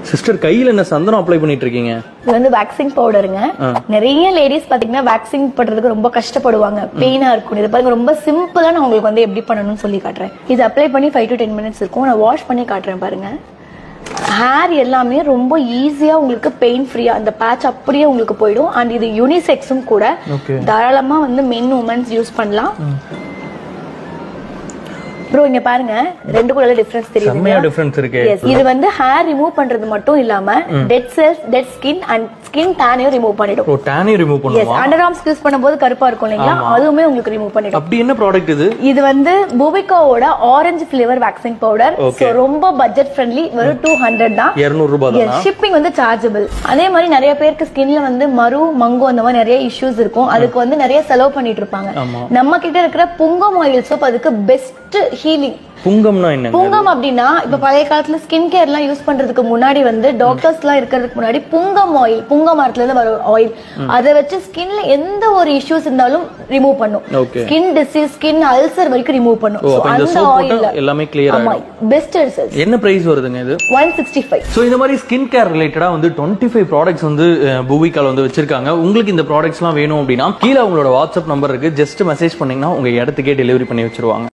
Sister கையில என்ன சந்தனம் அப்ளை பண்ணிட்டு இருக்கீங்க? இது வந்து வேக்சிங் பவுடருங்க. நிறைய லேடிஸ் பாத்தீங்கன்னா வேக்சிங் பண்றதுக்கு ரொம்ப கஷ்டப்படுவாங்க, பெயினா இருக்கும். இது பாருங்க ரொம்ப சிம்பிளா நான் உங்களுக்கு வந்து எப்படி பண்ணணும்னு சொல்லி காட்டுறேன். இது அப்ளை பண்ணி 5 to 10 minutes இருக்கும். நான் வாஷ் பண்ணி காட்டுறேன் பாருங்க. ஹேர் எல்லாமே ரொம்ப ஈஸியா உங்களுக்கு பெயின் ஃப்ரீயா அந்த பேட்ச் அப்படியே உங்களுக்கு போயிடும். அண்ட் இது யூனிசெக்ஸும் கூட. தாராளமா வந்து மென் உமன்ஸ் யூஸ் பண்ணலாம். ப்ரோ இங்க பாருங்க ரெண்டுக்குள்ள டிஃபரன்ஸ் தெரியுது. செமையா டிஃபரன்ஸ் இருக்கு. இது வந்து ஹேர் ரிமூவ் பண்றது மட்டும் இல்லாம dead cells, dead skin and skin டேனையும் ரிமூவ் பண்ணிடும். ஓ டேனையும் ரிமூவ் பண்ணுமா? அண்டர் ஆர்ம்ஸ் யூஸ் பண்ணும்போது கருப்பா இருக்கும் இல்லீங்களா, அதுவுமே உங்களுக்கு ரிமூவ் பண்ணிடும். அப்படி என்ன ப்ராடக்ட் இது? இது வந்து பூவிகாவோட orange flavour waxing powder. So ரொம்ப பட்ஜெட் ஃப்ரெண்ட்லி. வெறும் 200 தான். 200 ரூபாய் தான். ஷிப்பிங் வந்து சார்ஜபிள். அதே மாதிரி நிறைய பேருக்கு ஸ்கின்ல வந்து மரு மங்கு அந்த மாதிரி நிறைய இஷ்யூஸ் இருக்கும். அதுக்கு வந்து நிறைய செலவு பண்ணிட்டு இருப்பாங்க. நம்ம கிட்ட இருக்கிற புங்கம் ஆயில் சோப் அதுக்கு பெஸ்ட் ஹீலிங். புங்கம்னா என்ன? புங்கம் அப்படின்னா இப்ப பழைய காலத்துல ஸ்கின் கேர் எல்லாம் யூஸ் பண்றதுக்கு முன்னாடி வந்து டாக்டர்ஸ் எல்லாம் இருக்கிறதுக்கு முன்னாடி புங்கம் ஆயில், புங்க மரத்துல இருந்து வர ஆயில், அதை வச்சு ஸ்கின்ல எந்த ஒரு இஷ்யூஸ் இருந்தாலும் ரிமூவ் பண்ணும். ஸ்கின் டிசீஸ், ஸ்கின் அல்சர் வரைக்கும் ரிமூவ் பண்ணும். அந்த ஆயில் எல்லாமே கிளியர் ஆகும். Best result. என்ன பிரைஸ் வருதுங்க இது? 165. சோ இந்த மாதிரி ஸ்கின் கேர் ரிலேட்டடா வந்து 25 ப்ராடக்ட்ஸ் வந்து பூவிகால வந்து வச்சிருக்காங்க. உங்களுக்கு இந்த ப்ராடக்ட்ஸ் எல்லாம் வேணும் அப்படின்னா கீழே உங்களோட வாட்ஸ்அப் நம்பர் இருக்கு. ஜஸ்ட் மெசேஜ் பண்ணீங்கன்னா உங்க இடத்துக்கே டெலிவரி பண்ணி வச்சிருவாங்க.